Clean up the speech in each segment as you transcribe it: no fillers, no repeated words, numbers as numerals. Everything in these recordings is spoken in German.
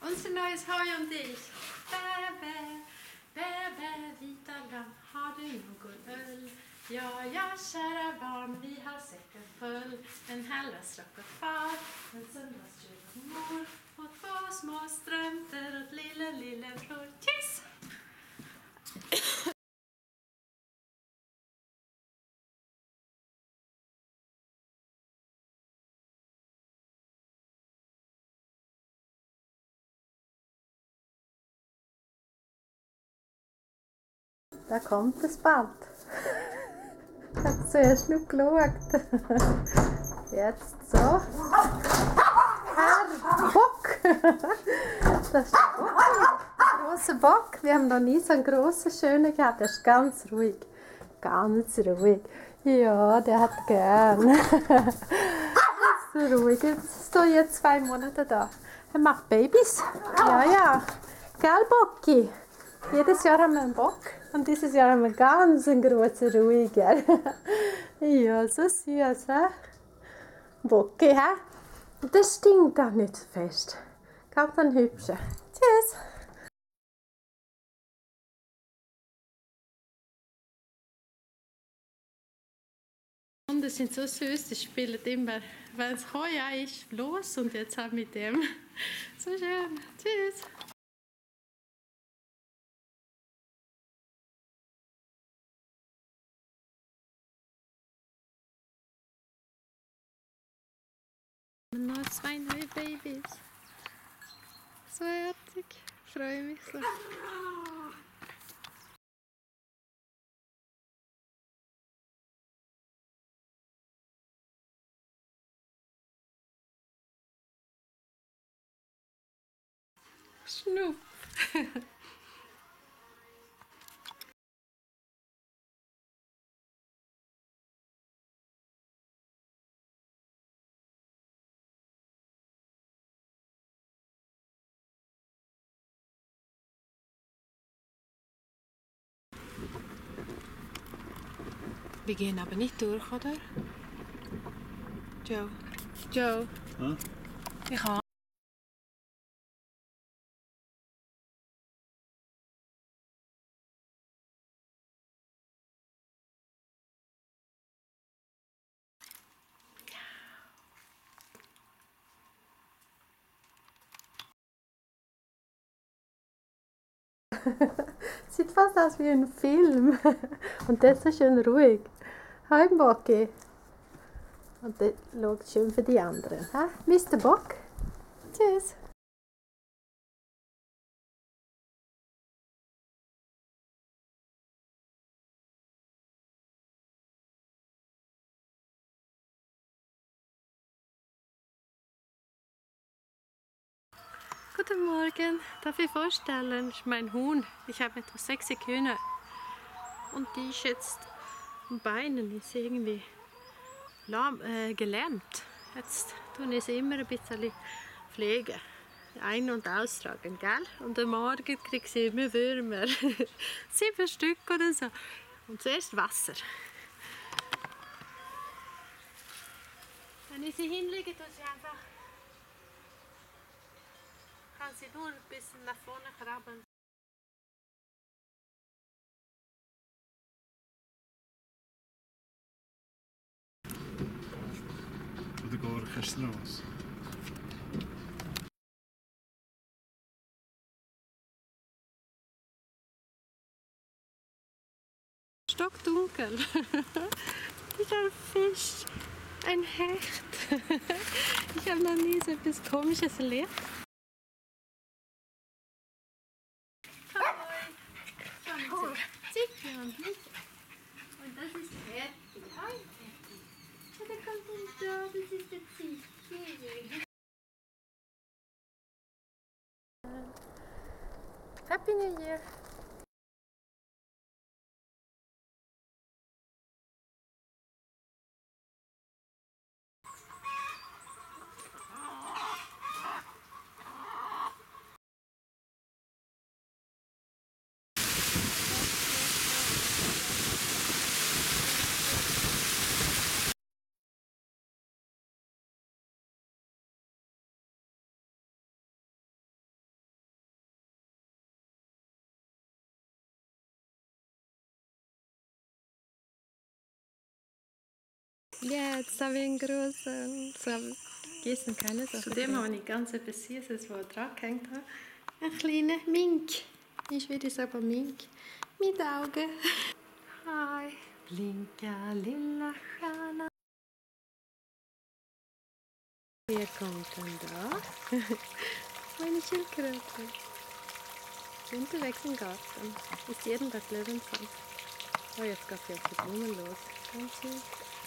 Unser neues Heu und ich. Bä, vita lamm, har du någon öl? Ja, ja, kära barn, vi har säcken full. En hellasrock åt far, en söndagskjol åt mor och två små strumpor åt lillebror. Tjus! Da kommt es bald. Ich habe zuerst noch geschaut. Jetzt so. Herr Bock! Das ist ein Bock. Ein grosser Bock. Wir haben noch nie so einen grossen, schönen gehabt. Der ist ganz ruhig. Ganz ruhig. Ja, der hat gern. So ruhig. Jetzt ist er jetzt 2 Monate da. Er macht Babys. Ja, ja. Gell, Bocki? Jedes Jahr haben wir einen Bock und dieses Jahr haben wir ganz einen grossen Ruhiger. Ja, so süß, hä? Bocki, hä? Und das stinkt auch nicht so fest. Ganz ein hübscher. Tschüss! Die Hunde sind so süß, die spielen immer, wenn es Heu ist, los und jetzt auch mit dem. So schön. Tschüss! Noch 2 neue Babys. So herzig. Ich freue mich so. Schnupp. Wir gehen aber nicht durch, oder? Joe. Joe. Hm? Ich habe. Sieht fast aus wie ein Film. Und das ist schön ruhig. Hi, Bocki. Und der schaut schön für die anderen. Ha? Mr. Bock. Tschüss. Guten Morgen. Darf ich vorstellen, das ist mein Huhn. Ich habe etwa 6 Hühner. Und die ist jetzt am Beinen ist sie irgendwie gelähmt. Jetzt tun ich sie immer ein bisschen pflegen. Ein- und austragen, gell? Und am Morgen kriegt sie immer Würmer. 7 Stück oder so. Und zuerst Wasser. Wenn ich sie hinlege, tue sie einfach. Kann sie nur ein bisschen nach vorne krabbeln. Oder gorkast raus. Stockdunkel. Das ist ein Fisch. Ein Hecht. Ich habe noch nie so etwas Komisches erlebt. Komm, Zickchen. Und das ist Fertig. Hi, Fertig. Ja, der kommt runter. Das ist der Zickchen. Happy New Year. Ja, jetzt habe ich einen großen. So, gestern keine Sache. Zudem habe ich ganz etwas Süßes, das dran gehängt hat. Ein kleiner Mink. Ich würde sagen Mink. Mit Augen. Hi. Blinka, lilla Stjärna. Wer kommt denn da? Meine Schildkröte. Unterwegs im Garten. Ist jeden Tag Löwenzahn. Oh, jetzt geht sie auf die Blumen los. Ganz süß.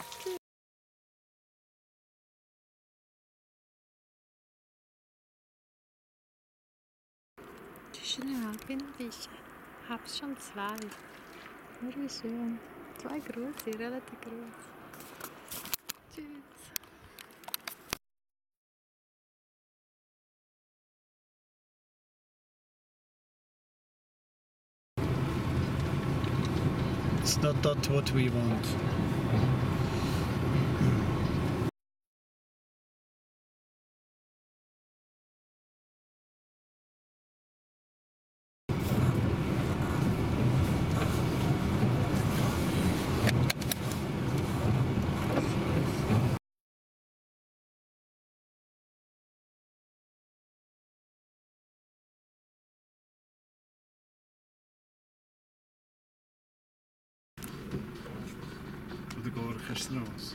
Die Schnäbelwischen. Hab's schon zwei. Oh, wie schön. Zwei große, relativ groß. Tschüss. It's not that what we want. Oder gar keine Straße.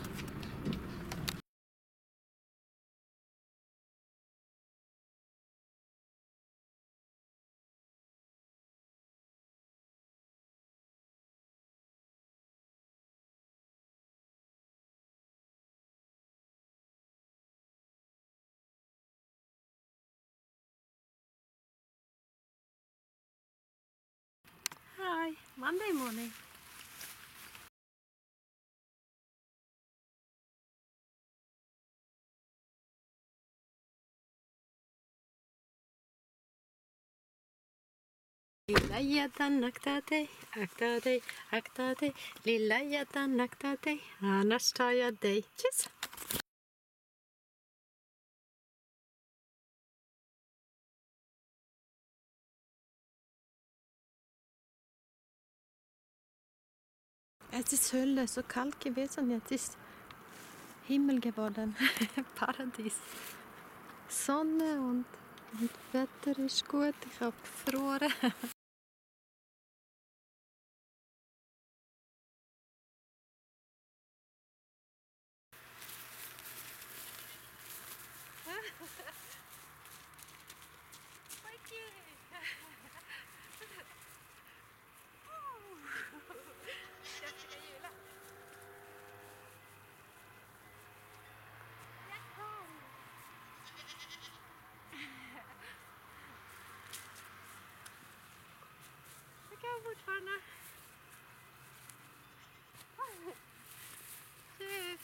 Hi, Monday morning. Lilla gäddan akta dig, akta dig, akta dig. Lilla gäddan akta dig, annars tar jag dig. Tschüss! Es ist Hölle, so kalt gewesen. Jetzt ist Himmel geworden. Paradies. Sonne und Wetter ist gut. Ich habe gefroren. Jag kan fortfarande. Tschüss!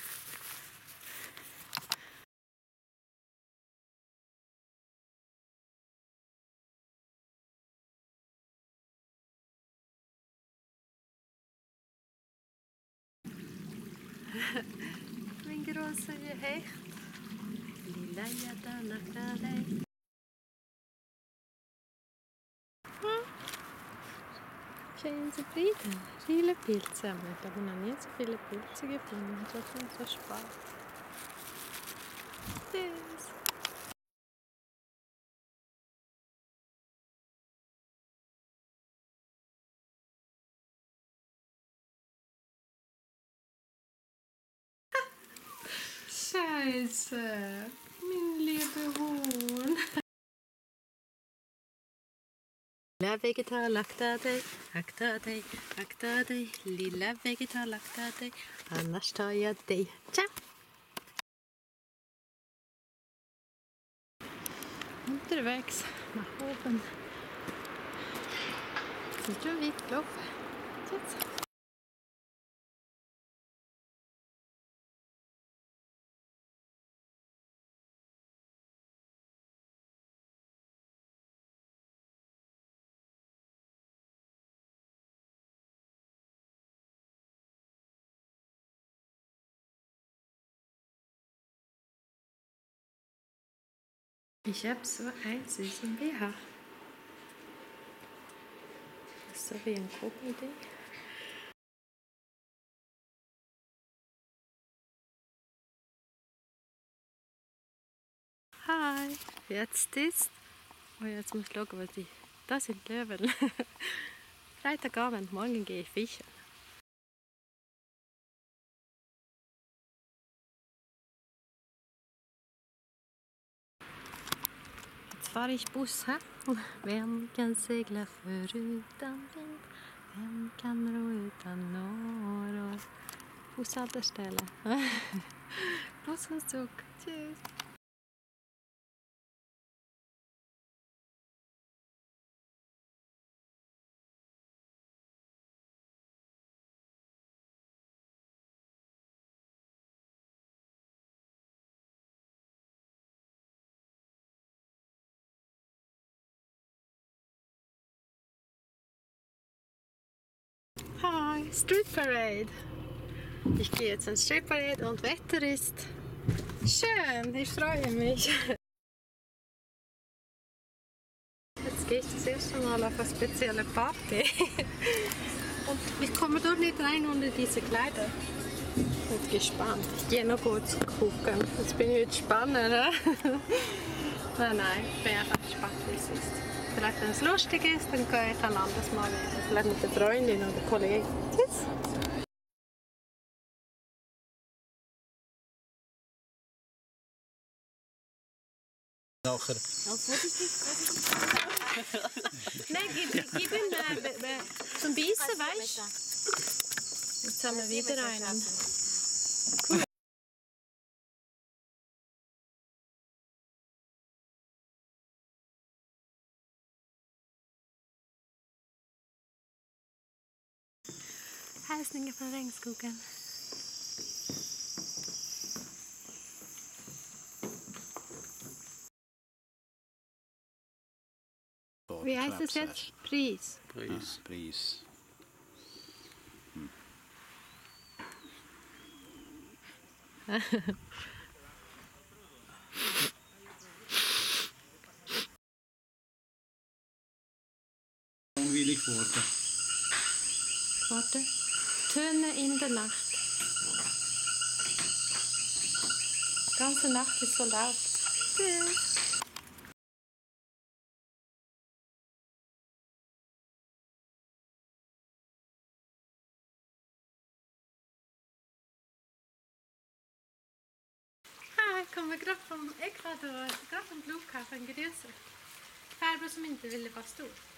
Min große Hecht. Lilla gäddan akta dig. Schön zufrieden. Viele Pilze haben wir. Ich habe noch nie so viele Pilze gefunden. Das ist so spannend. Tschüss. Scheiße. Min liebe Huhn. Lilla vegetal, akta dig, akta dig, akta dig. Lilla vegetal, akta dig, annars tar jag dig. Tja! Unterwegs nach oben. Sind schon weit gelaufen. Tschüss! Ich habe so einen süßen BH. So wie ein Krokodil. Jetzt ist. Oh, jetzt muss ich schauen, was die. Das sind Löwen. Freitagabend, morgen gehe ich fischen. Jetzt fahre ich Bus. He? Vem kan segla förutan vind? Vem kan ro utan norr? Bushaltestelle. Bus und Zug. Tschüss. Hi, Street Parade. Ich gehe jetzt ins Street Parade und Wetter ist schön. Ich freue mich. Jetzt gehe ich das erste Mal auf eine spezielle Party. Und ich komme dort nicht rein ohne diese Kleider. Ich bin gespannt. Ich gehe noch kurz gucken. Jetzt bin ich gespannt. Ne? Nein, ich bin einfach gespannt, wie es ist. Vielleicht, wenn es lustig ist, dann gehe ich ein anderes Mal wieder. Vielleicht mit der Freundin oder Kollegen. Tschüss. Nachher. Nein, gib ihm zum Beißen, weißt du? Jetzt haben wir wieder einen. Hälsningar från regnskogen. Wie heißt es jetzt? Pris. Pris. Pris. Langweilig geworden. Warte. Töne in der Nacht. Die ganze Nacht ist so laut. Tschüss. Ich kommer gerade vom Ecuador, gerade vom Flughafen. Grüße. Farbror som inte ville vara stor.